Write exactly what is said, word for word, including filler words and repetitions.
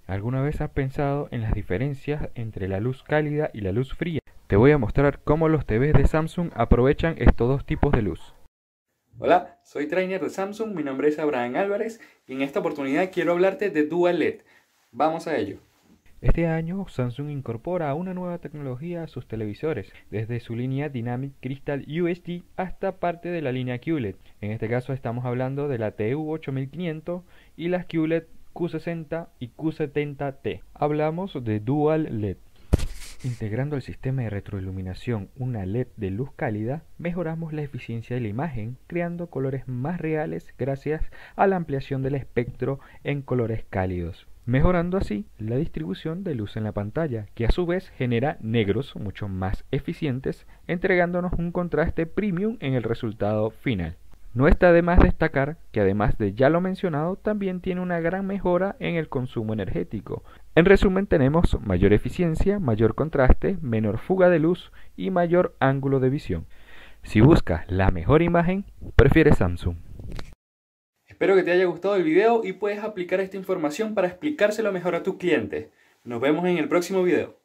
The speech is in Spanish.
¿Alguna vez has pensado en las diferencias entre la luz cálida y la luz fría? Te voy a mostrar cómo los T Vs de Samsung aprovechan estos dos tipos de luz. Hola, soy trainer de Samsung, mi nombre es Abraham Álvarez y en esta oportunidad quiero hablarte de Dual L E D. Vamos a ello. Este año Samsung incorpora una nueva tecnología a sus televisores, desde su línea Dynamic Crystal U S D hasta parte de la línea Q L E D. En este caso estamos hablando de la T U ocho mil quinientos y las Q L E D Q sesenta y Q setenta T. Hablamos de Dual L E D. Integrando al sistema de retroiluminación una L E D de luz cálida, mejoramos la eficiencia de la imagen, creando colores más reales gracias a la ampliación del espectro en colores cálidos, mejorando así la distribución de luz en la pantalla, que a su vez genera negros mucho más eficientes, entregándonos un contraste premium en el resultado final. No está de más destacar que además de ya lo mencionado, también tiene una gran mejora en el consumo energético. En resumen, tenemos mayor eficiencia, mayor contraste, menor fuga de luz y mayor ángulo de visión. Si buscas la mejor imagen, prefiere Samsung. Espero que te haya gustado el video y puedes aplicar esta información para explicárselo mejor a tus clientes. Nos vemos en el próximo video.